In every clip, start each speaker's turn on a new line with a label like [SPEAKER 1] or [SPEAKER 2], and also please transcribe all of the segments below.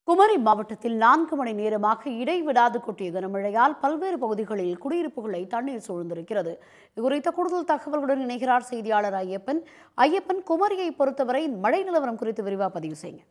[SPEAKER 1] குமரி மாவட்டத்தில் 4 மணி நேரமாக இடைவிடாது கொட்டிய கனமழையால் பல்வேறு பகுதிகளில் குடியிருப்புகளை தண்ணீர் சூழ்ந்திருக்கிறது. இதுகுறித்த கூடுதல் தகவல்களுடன் இணைகிறார் செய்தியாளர் ஐயப்பன். ஐயப்பன், குமரியை பொறுத்தவரை மழை நிலவரம் குறித்து விரிவாக பதிவு செய்யுங்க.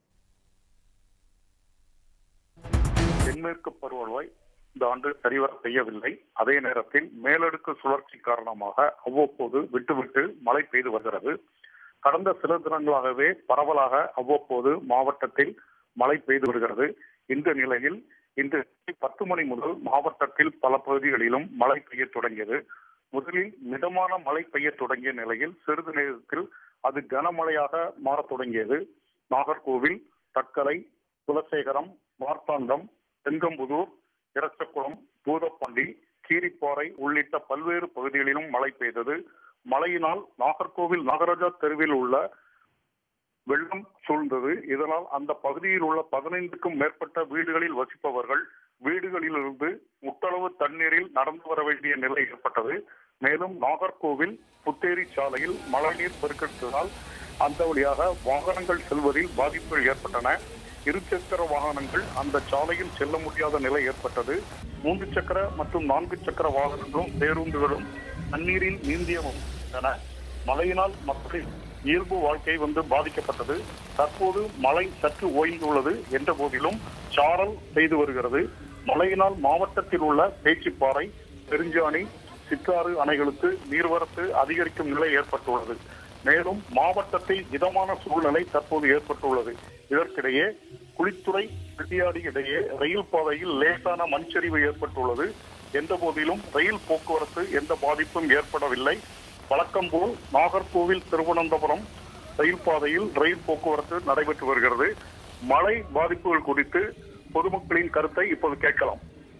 [SPEAKER 2] தென்மேற்கு பருவமழை இந்த ஆண்டு சரிவர பெய்யவில்லை. அதே நேரத்தில் மேலடுக்கு சுழற்சி காரணமாக அவ்வப்போது விட்டுவிட்டு மழை பெய்து வருகிறது. கடந்த சில தினங்களாகவே பரவலாக அவ்வப்போது மாவட்டத்தில் மழை பெய்து வருகிறது. இந்த நிலையில் இன்று 10 மணி முதல் மாவட்டத்தில் பல பகுதிகளிலும் மழை பெய்ய தொடங்கியது. முதலில் மிதமான மழை பெய்ய தொடங்கிய நிலையில் சிறிது நேரத்தில் அது கனமழையாக மாறத் தொடங்கியது. நாகர்கோவில், தக்கலை, குலசேகரம், மார்த்தாண்டம், செங்கம்புதூர், இரச்சகுளம், பூதப்பாண்டி, கீரிப்பாறை உள்ளிட்ட பல்வேறு பகுதிகளிலும் மழை பெய்தது. மழையினால் நாகர்கோவில் நாகராஜா தெருவில் உள்ள வெள்ளம் சூழ்ந்தது. இதனால் அந்த பகுதியில் உள்ள 15க்கும் மேற்பட்ட வீடுகளில் வசிப்பவர்கள் வீடுகளிலிருந்து முட்டளவு தண்ணீரில் நடந்து வர வேண்டிய நிலை ஏற்பட்டது. மேலும் நாகர்கோவில் புத்தேரி சாலையில் மழைநீர் பெருக்கெடுத்ததால் அந்த வழியாக வாகனங்கள் செல்வதில் பாதிப்புகள் ஏற்பட்டன. இருசக்கர வாகனங்கள் அந்த சாலையில் செல்ல முடியாத நிலை ஏற்பட்டது. 3 சக்கர மற்றும் 4 சக்கர வாகனங்களும் பேருந்துகளும் தண்ணீரில் நீந்தியன. மழையினால் மக்களின் இயல்பு வாழ்க்கை பாதிக்கப்பட்டது. தற்போது மழை சற்று ஓய்ந்துள்ளது என்ற போதிலும் சாரல் பெய்து வருகிறது. மழையினால் மாவட்டத்தில் உள்ள பேச்சிப்பாறை, பெருஞ்சாணி, சிற்றாறு அணைகளுக்கு நீர்வரத்து அதிகரிக்கும் நிலை ஏற்பட்டுள்ளது. மேலும் மாவட்டத்தில் மிதமான சூழ்நிலை தற்போது ஏற்பட்டுள்ளது. இதற்கிடையே குளித்துறை வெட்டியாடி இடையே ரயில் பாதையில் லேசான மண்சரிவு ஏற்பட்டுள்ளது. என்ற போதிலும் ரயில் போக்குவரத்து எந்த பாதிப்பும் ஏற்படவில்லை. வழக்கம் போல் நாகர்கோவில் திருவனந்தபுரம் ரயில் பாதையில் ரயில் போக்குவரத்து நடைபெற்று வருகிறது. மழை பாதிப்புகள் குறித்து பொதுமக்களின் கருத்தை இப்போது கேட்கலாம்.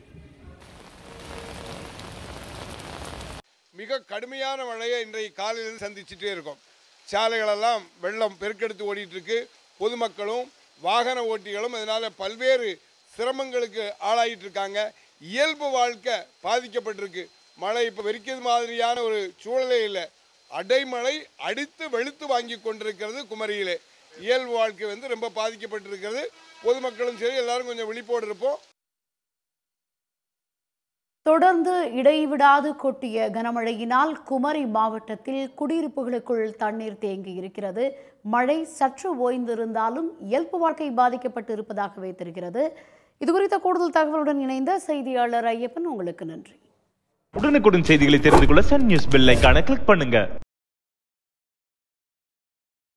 [SPEAKER 3] மிக கடுமையான மழையை இன்றைய காலையில் சந்திச்சுட்டே இருக்கோம். சாலைகளெல்லாம் வெள்ளம் பெருக்கெடுத்து ஓடிட்டு இருக்கு. பொதுமக்களும் வாகன ஓட்டிகளும் அதனால பல்வேறு சிரமங்களுக்கு ஆளாயிட்டு இருக்காங்க. இயல்பு வாழ்க்கை பாதிக்கப்பட்டிருக்கு. மழை இப்போ வெறிக்கிறது மாதிரியான ஒரு சூழலே இல்லை. அடைமழை அடித்து வெளுத்து வாங்கி கொண்டிருக்கிறது குமரியிலே. இயல்பு வாழ்க்கை ரொம்ப பாதிக்கப்பட்டிருக்கிறது. பொதுமக்களும் சரி, எல்லாரும் கொஞ்சம் விழிப்போடு இருப்போம்.
[SPEAKER 1] தொடர்ந்து இடைவிடாது கொட்டிய கனமழையினால் குமரி மாவட்டத்தில் குடியிருப்புகளுக்குள் தண்ணீர் தேங்கி இருக்கிறது. மழை சற்று ஓய்ந்திருந்தாலும் இயல்பு வாழ்க்கை பாதிக்கப்பட்டு இருப்பதாகவே தெரிகிறது. இதுகுறித்த கூடுதல் தகவலுடன் இணைந்த செய்தியாளர் ஐயப்பன், உங்களுக்கு நன்றி.
[SPEAKER 4] உடனுக்குடன் செய்திகளை தெரிந்து கொள்ள சன் நியூஸ் பெல் ஐகானை கிளிக் பண்ணுங்க.